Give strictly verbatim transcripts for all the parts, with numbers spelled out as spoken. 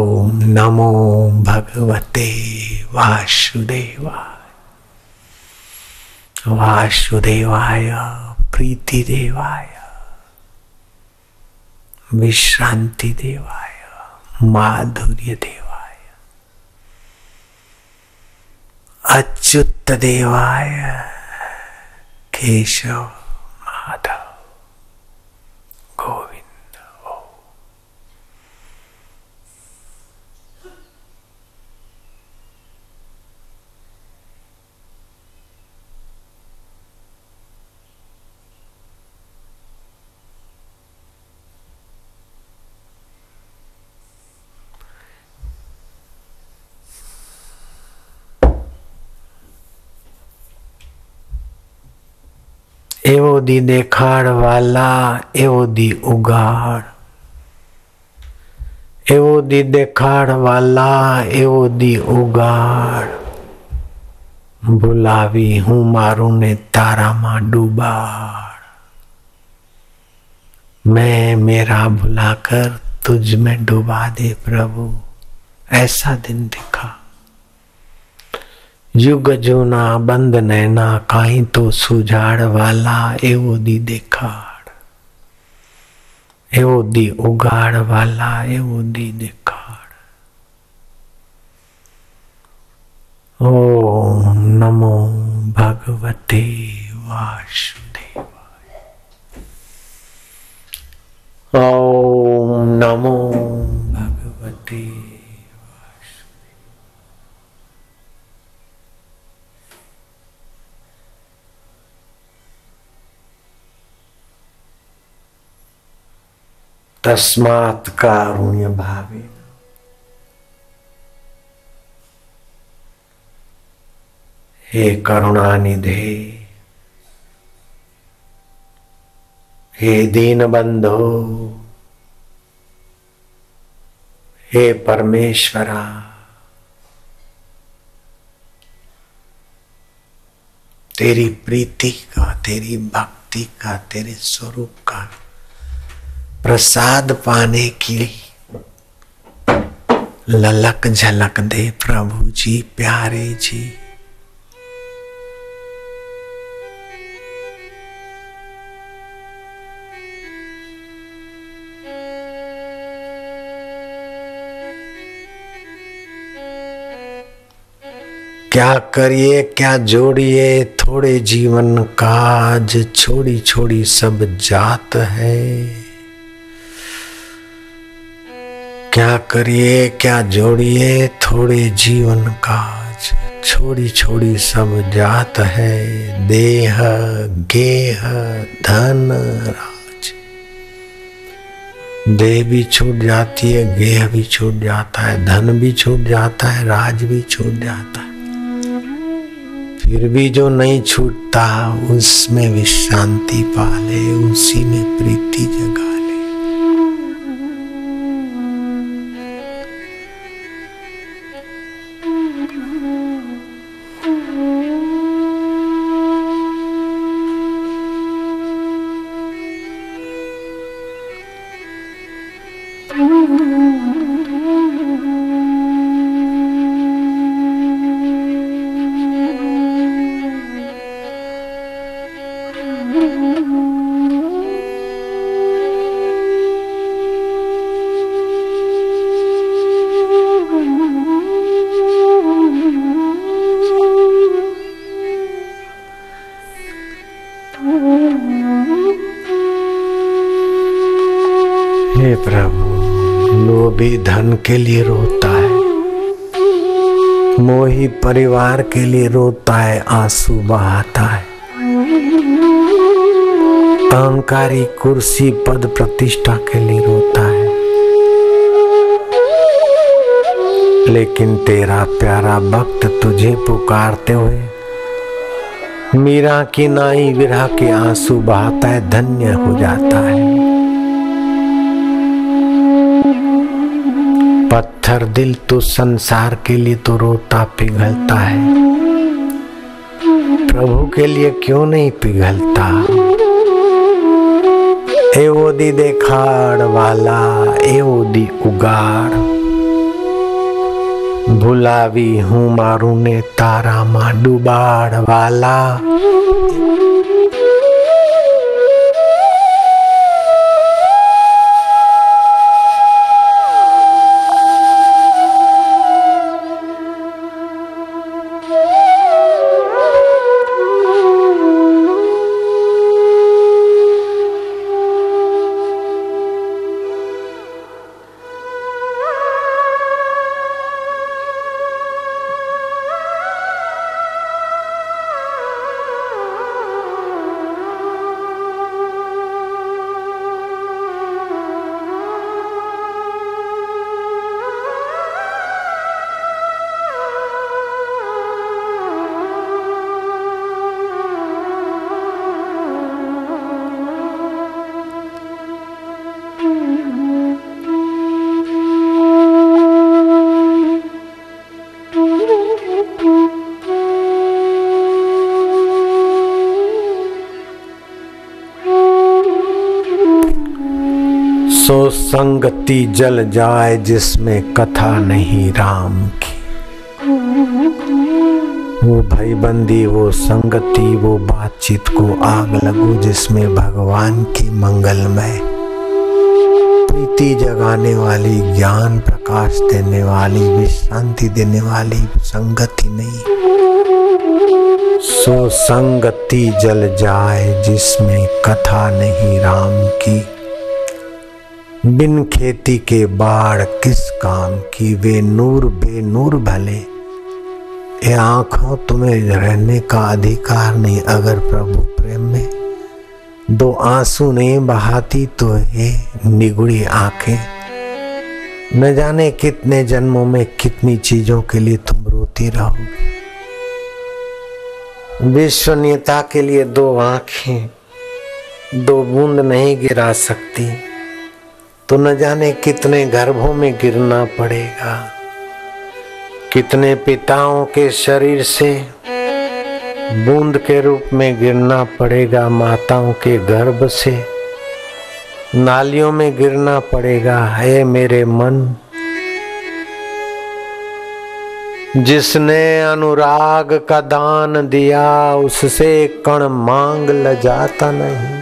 ओम नमो भगवते वासुदेवाय। वासुदेवाय प्रीति देवाय, विश्रांति देवाय, माधुर्य देवाय, अच्युत देवाय, केशव माधव गोविंद। एवो दी देखाड़ वाला, एवो दी उगाड़, एवो दी देखाड़ वाला, एवो दी उगाड़। बुलावी हूँ मारू ने तारा मां डूबाड़। मैं मेरा भुलाकर तुझ में डुबा दे प्रभु, ऐसा दिन दिखा। युग जूना बंद नैना, काई तो सुजाड़ वाला, एवो दी देखाड़, एवो दी उगाड़ वाला, एवो दी देखाड़। ओम नमो भगवते वासुदेवाय। ओम नमो भगवते। तस्मात् कारुण्य भावेन, हे करुणानिधे, हे दीन बंधो, हे परमेश्वरा, तेरी प्रीति का, तेरी भक्ति का, तेरे स्वरूप का प्रसाद पाने की ललक झलक दे प्रभु जी, प्यारे जी। क्या करिए क्या जोड़िए, थोड़े जीवन काज, छोड़ी छोड़ी सब जात है। क्या करिए क्या जोड़िए, थोड़े जीवन काज, छोड़ी छोड़ी सब जात है। देह गेह धन राज, देह भी छूट जाती है, गेह भी छूट जाता है, धन भी छूट जाता है, राज भी छूट जाता है। फिर भी जो नहीं छूटता, उसमें विश्रांति पाले, उसी में प्रीति जगा। हे प्रभु, लोभी धन के लिए रोता है, मोही परिवार के लिए रोता है, आंसू बहाता है। अहंकारी कुर्सी पद प्रतिष्ठा के लिए रोता है, लेकिन तेरा प्यारा भक्त तुझे पुकारते हुए मीरा की नाई विरह के आंसू बहाता है, धन्य हो जाता है। पत्थर दिल तो संसार के लिए तो रोता पिघलता है, प्रभु के लिए क्यों नहीं पिघलता। एवो दी देखाड़ वाला, एवो दी उगाड़, ભૂલાવી હું મારું ને તારામાં ડુબાડવાલા. सो संगति जल जाए जिसमें कथा नहीं राम की. वो भाईबंदी, वो संगति, वो बातचीत को आग लगो जिसमें भगवान की मंगलमय प्रीति जगाने वाली, ज्ञान प्रकाश देने वाली, विश्रांति देने वाली संगति नहीं. सो संगति जल जाए जिसमें कथा नहीं राम की. बिन खेती के बाढ़ किस काम की, वे नूर बेनूर भले. ये आंखों तुम्हें रहने का अधिकार नहीं अगर प्रभु प्रेम में दो आंसू नहीं बहाती तो ये निगुड़ी आंखें. न जाने कितने जन्मों में कितनी चीजों के लिए तुम रोती रहोगे. विश्वनीयता के लिए दो आंखें दो बूंद नहीं गिरा सकती तो न जाने कितने गर्भों में गिरना पड़ेगा. कितने पिताओं के शरीर से बूंद के रूप में गिरना पड़ेगा. माताओं के गर्भ से नालियों में गिरना पड़ेगा. है मेरे मन, जिसने अनुराग का दान दिया उससे कण मांग लजाता नहीं.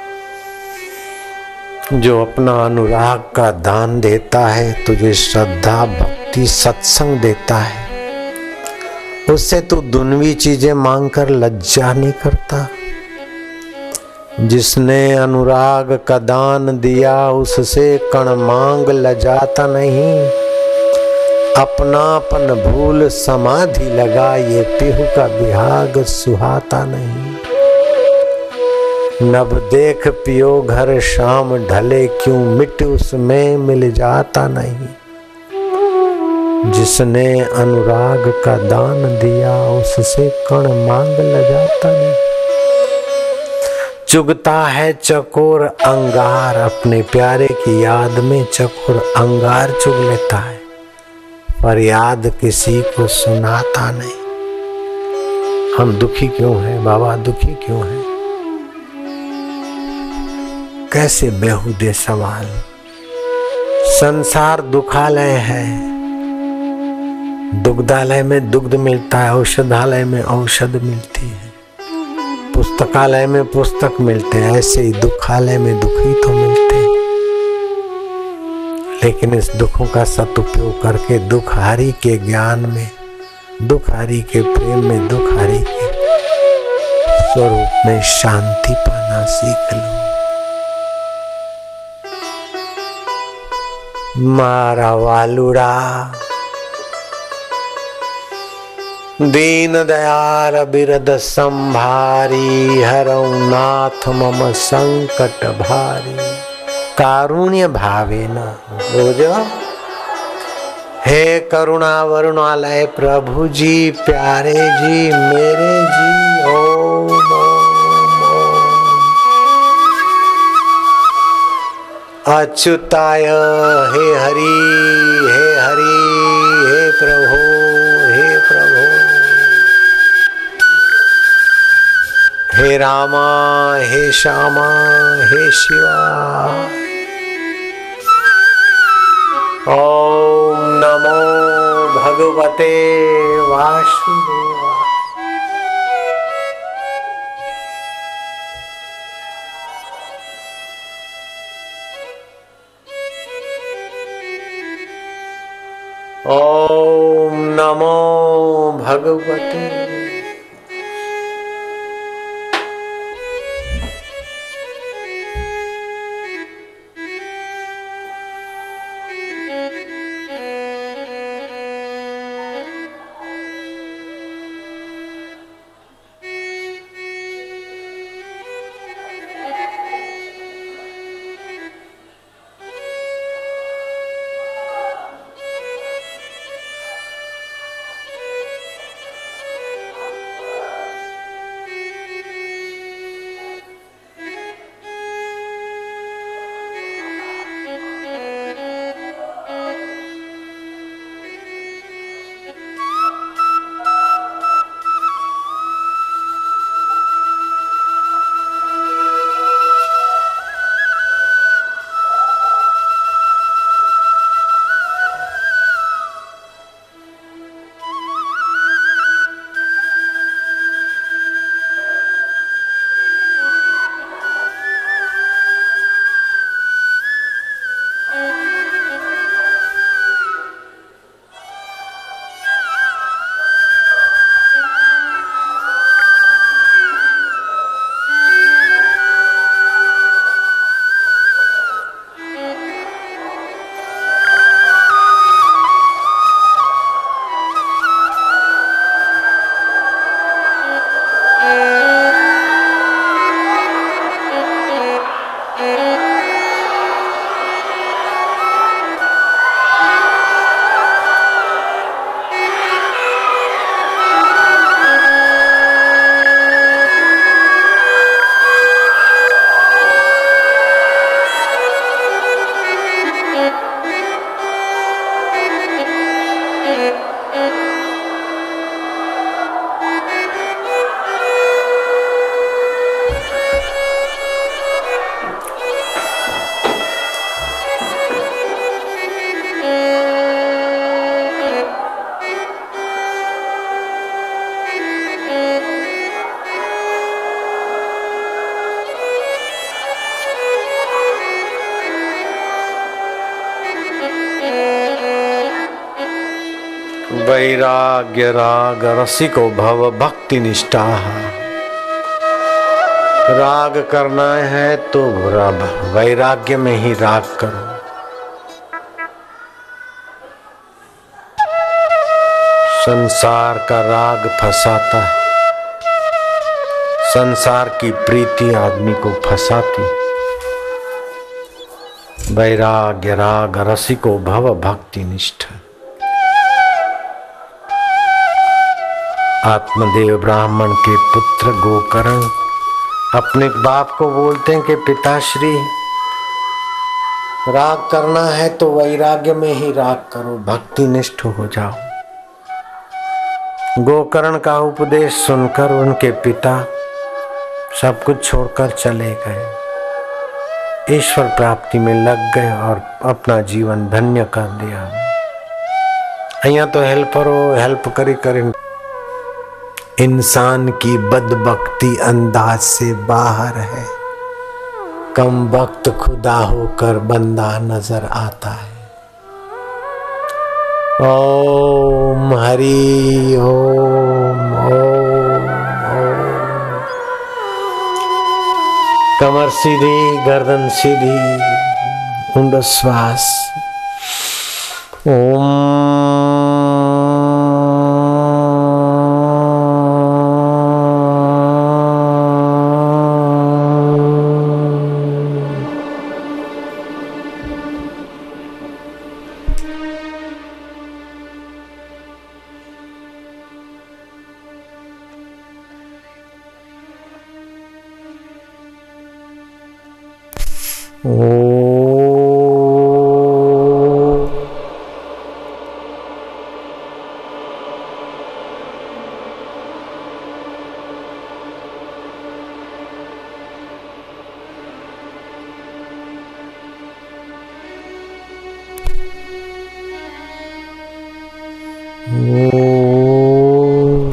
जो अपना अनुराग का दान देता है, तुझे श्रद्धा भक्ति सत्संग देता है, उससे तू दुनवी चीजें मांगकर लज्जा नहीं करता. जिसने अनुराग का दान दिया उससे कण मांग लजाता नहीं. अपनापन भूल समाधि लगा, ये पिहु का बिहाग सुहाता नहीं. नभ देख पियो घर शाम ढले, क्यों मिट उसमें मिल जाता नहीं. जिसने अनुराग का दान दिया उससे कण मांग लजाता नहीं. चुगता है चकोर अंगार, अपने प्यारे की याद में चकोर अंगार चुग लेता है, फरियाद किसी को सुनाता नहीं. हम दुखी क्यों हैं बाबा, दुखी क्यों हैं? कैसे बेहुदे सवाल. संसार दुखालय है. दुग्धालय में दुग्ध मिलता है, औषधालय में औषध मिलती है, पुस्तकालय में पुस्तक मिलते हैं. ऐसे ही दुखालय में दुख ही तो मिलते हैं. लेकिन इस दुखों का सदुपयोग करके दुखहारी के ज्ञान में, दुखहारी के प्रेम में, दुखहारी के स्वरूप में शांति पाना सीख लो. मारा वालुड़ा दीन दयाल बिरद संभारी, हरऊ नाथ मम संकट भारी. कारुण्य भावे न बोझो. हे करुणा वरुणालय प्रभु जी, प्यारे जी, मेरे जी. ओम अच्युताय हे हरि, हे हरि, हे प्रभु, हे प्रभु. हे रामा, हे श्यामा, हे शिवा. ओम नमो भगवते भगवते वासुदेवाय। ओम नमो भगवते। वैराग्य राग रसिको भव भक्ति निष्ठा। राग करना है तो वैराग्य में ही राग करो। संसार का राग फंसाता है, संसार की प्रीति आदमी को फंसाती। वैराग्य राग रसिको भव भक्ति निष्ठा। आत्मदेव ब्राह्मण के पुत्र गोकर्ण अपने बाप को बोलते हैं कि पिताश्री, राग करना है तो वैराग्य में ही राग करो, भक्ति निष्ठ हो जाओ। गोकर्ण का उपदेश सुनकर उनके पिता सब कुछ छोड़कर चले गए, ईश्वर प्राप्ति में लग गए और अपना जीवन धन्य कर दिया। अहियां तो हेल्परो हेल्प करी करी इंसान की बदबख्ती अंदाज से बाहर है। कम वक्त खुदा होकर बंदा नजर आता है। ओम हरि ओम ओम ओम। कमर सीधी, गर्दन सीधी, ऊंडो श्वास। ओम ओ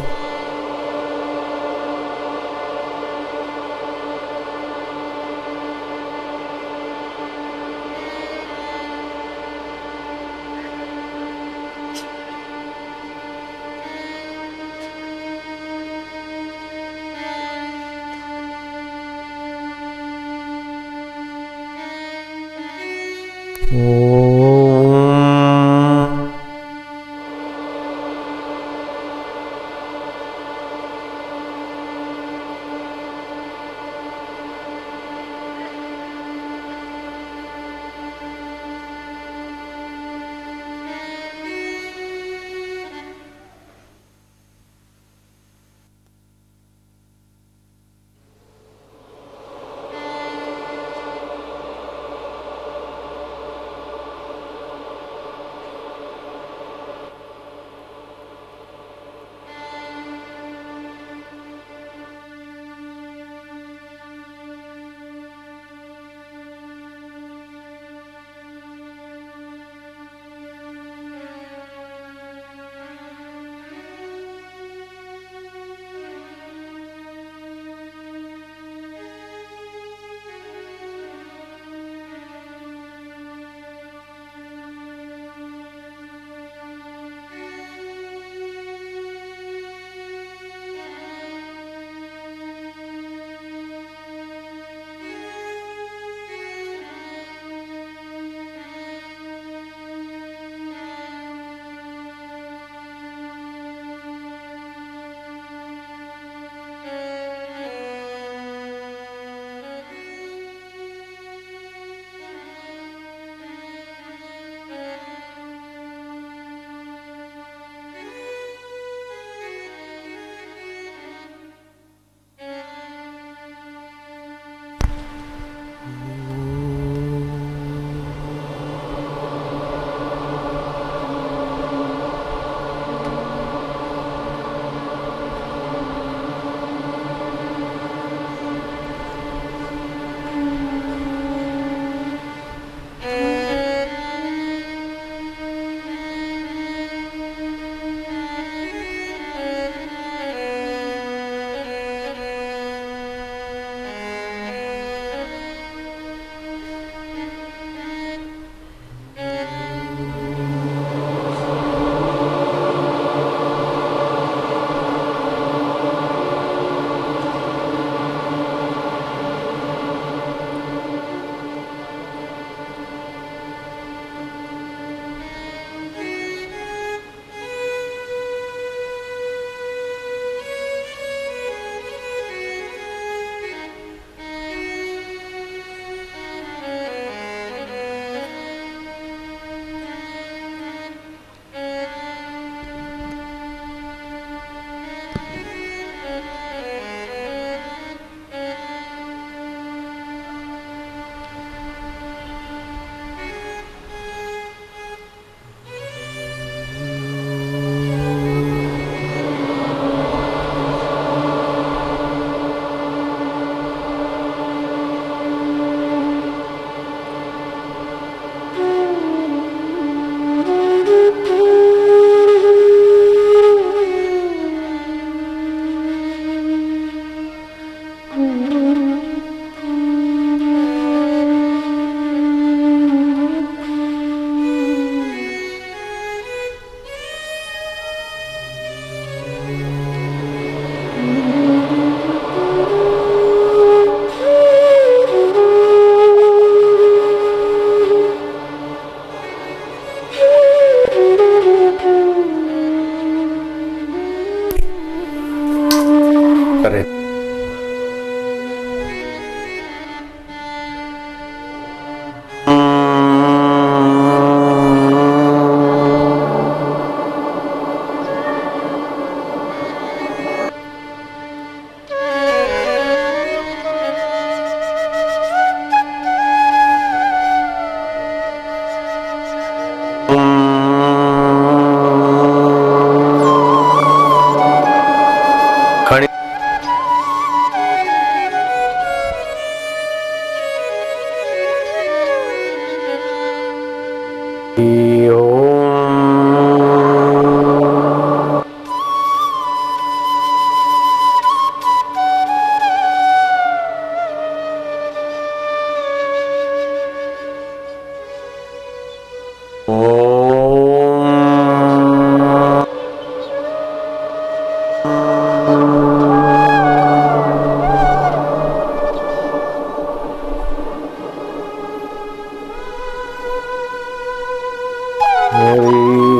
Hare